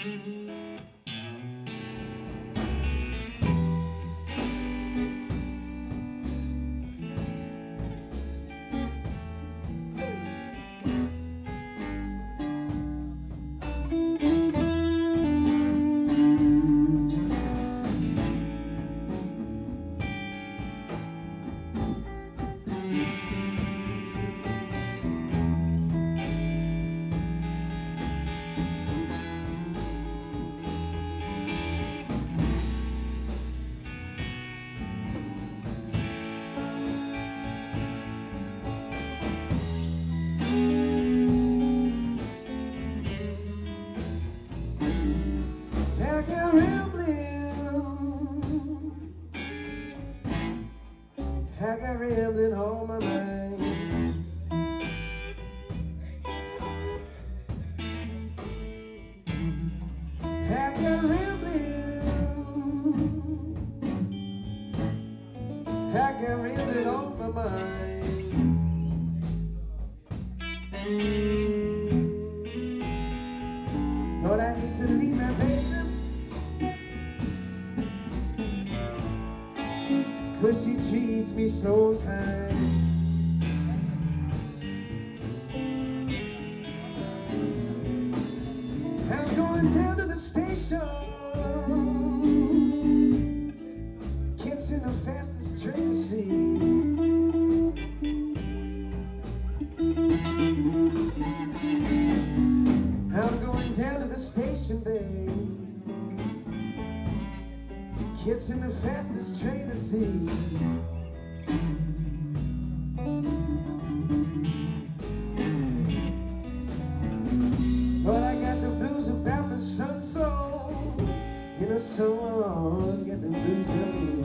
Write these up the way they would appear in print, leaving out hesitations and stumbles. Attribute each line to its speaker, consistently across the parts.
Speaker 1: I got rambling on my mind. I got rambling. I got rambling on my mind. Lord, I hate to leave my baby, 'cause she treats me so kind. I'm going down to the station, catching the fastest train to see. I'm going down to the station, babe, catching the fastest train to see. But I got the blues about my son, so in a song, got the blues about me.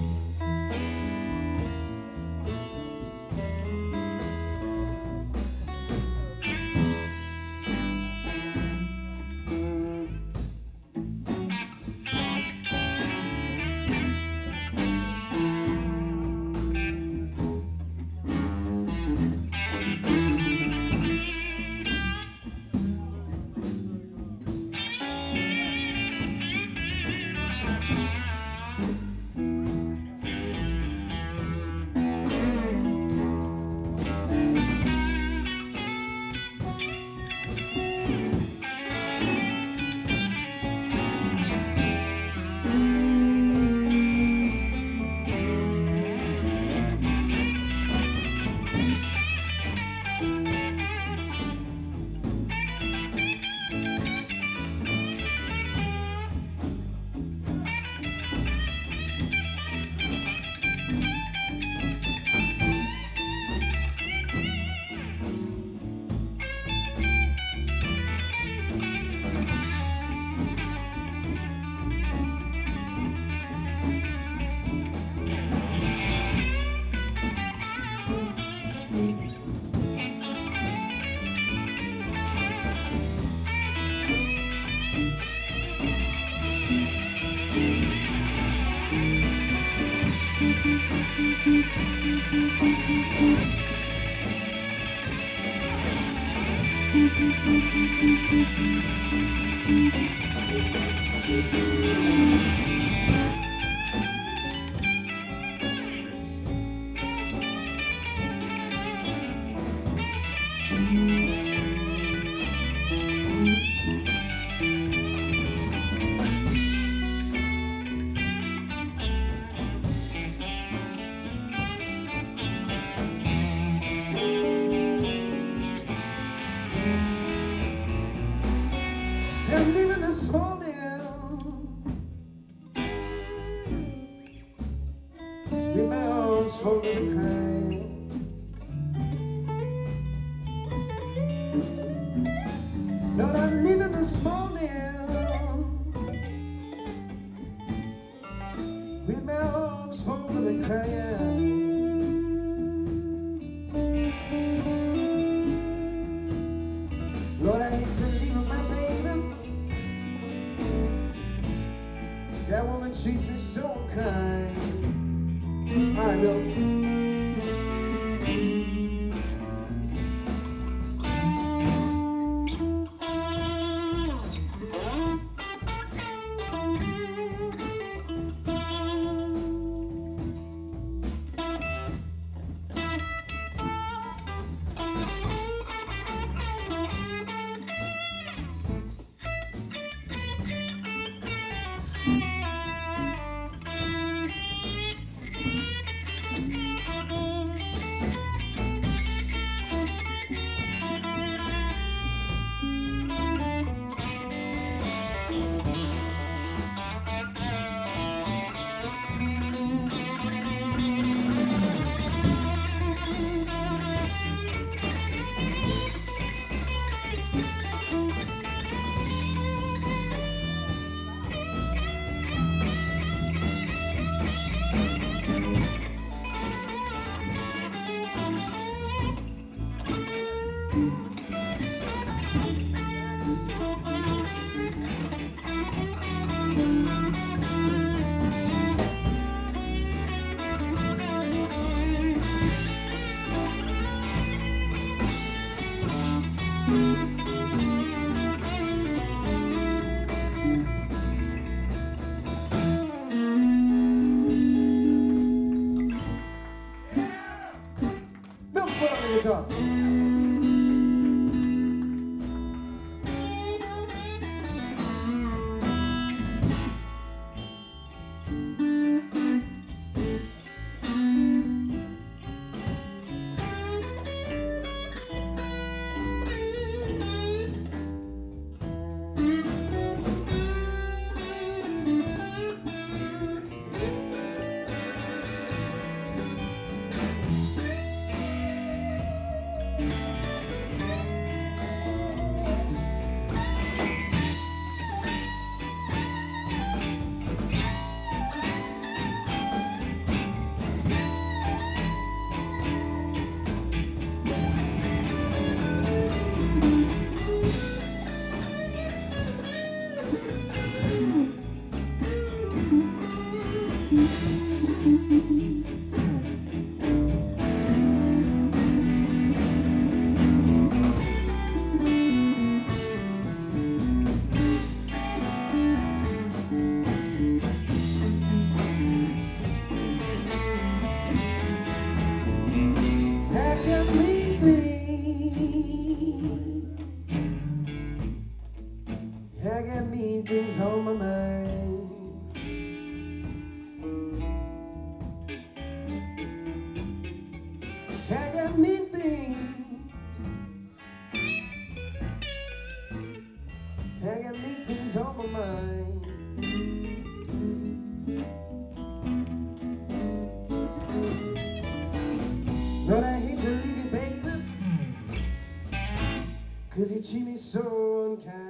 Speaker 1: I'm leaving this morning with my arms folded and crying. Lord, I'm leaving this morning with my arms folded and crying. Lord, I hate to leave my baby. That woman treats me so kind. All right, Bill. Milkfoot on the guitar. I got mean things on my mind. I got mean things. I got mean things on my mind. But I hate to leave you, baby, 'cause you treat me so unkind.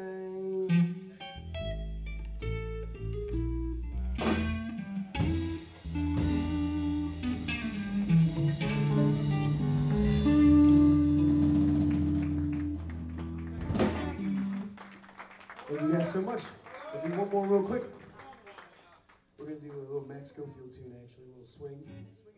Speaker 1: Thank you guys so much. We'll do one more real quick. We're going to do a little Matt Schofield tune, actually, a little swing.